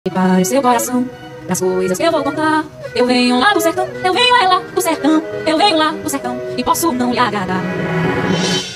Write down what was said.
Para o seu coração, das coisas que eu vou contar. Eu venho lá do sertão, eu venho lá do sertão, eu venho lá do sertão e posso não lhe agradar.